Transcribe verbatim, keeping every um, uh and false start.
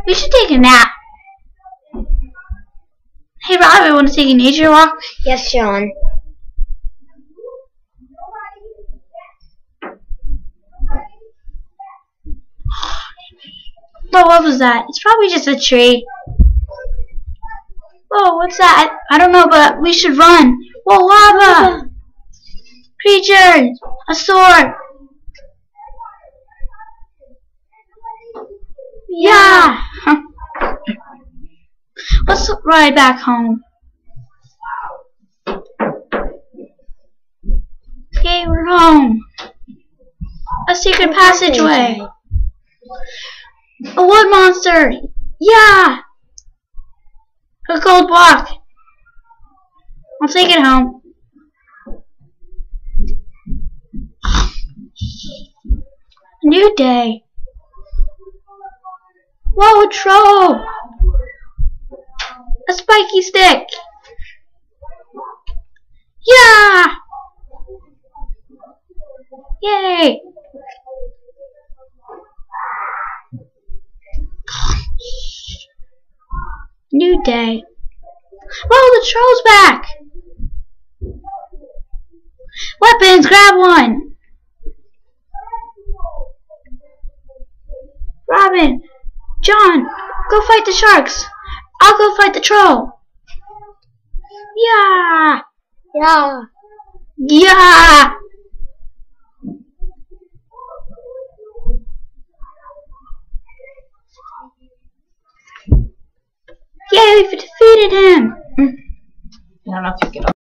We should take a nap. Hey, Robin, want to take a nature walk? Yes, Sean. Whoa, what was that? It's probably just a tree. Whoa, what's that? I, I don't know, but we should run. Whoa, lava! Creature! A sword! Yeah! Let's ride back home. Okay, we're home. A secret passageway. A wood monster! Yeah! A gold block. I'll take it home. A new day. Whoa, a troll! A spiky stick! Yeah! Yay! New day. Whoa, the troll's back! Weapons, grab one! Robin, John, go fight the sharks. I'll go fight the troll. Yeah! Yeah. Yeah! Yay, we defeated him! I don't know if you get